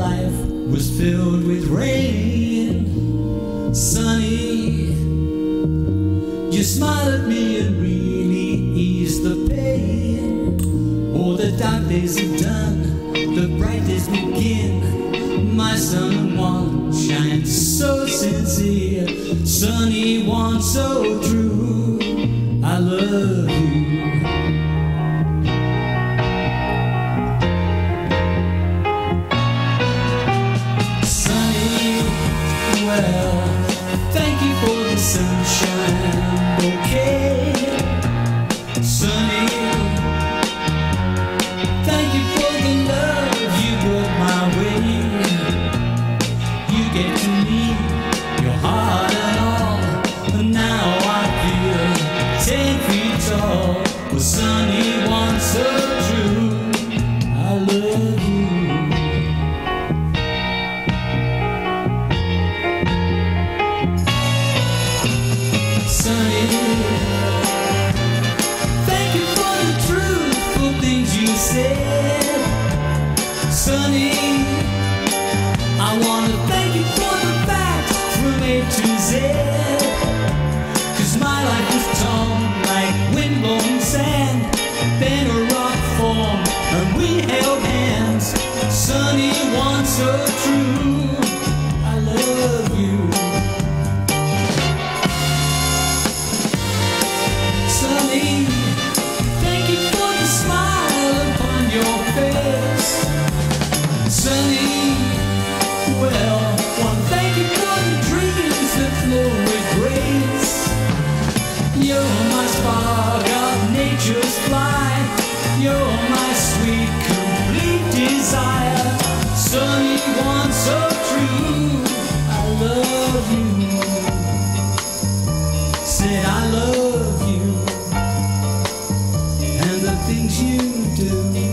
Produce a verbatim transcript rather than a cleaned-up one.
life was filled with rain. Sunny, you smile at me and really ease the pain. Oh, the dark days are done, the bright days begin. My sun one shines so sincere, sunny one so true. I love you. Sunny, well, thank you for the sunshine, okay. Sunny, thank you for the love you brought my way. You gave to me your heart and all, and now I feel ten feet tall. Well, sunny one so true. I love you. Sunny, thank you for the truthful things you said. Sunny, I wanna thank you for the facts from A to Z. Cause my life was torn like windblown sand, then a rock formed and we held hands. Sunny one so true. I love you. Sunny, thank you for the smile upon your face. Sunny, well, one thank you for the dreams that flow with grace. You're my spark of nature's flight. You're my sweet, complete desire. Sunny one so true. I love you. Said I love you. And the things you do.